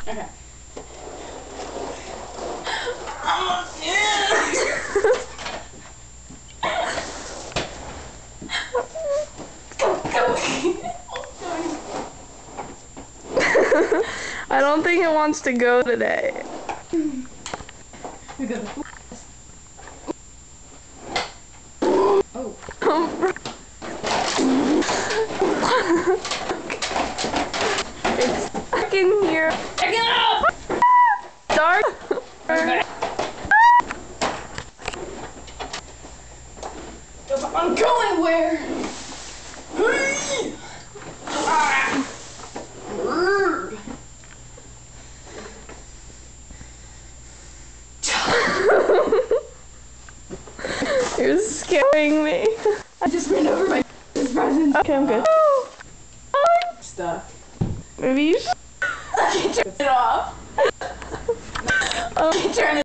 Okay. I don't think it wants to go today. We go. Oh. It's stuck in here. Pick it up! Dark. Okay. I'm going where? You're scaring me. I just ran over my present. Okay, I'm good. Stuff. Maybe you should. I can't turn it off. Oh. I can't turn it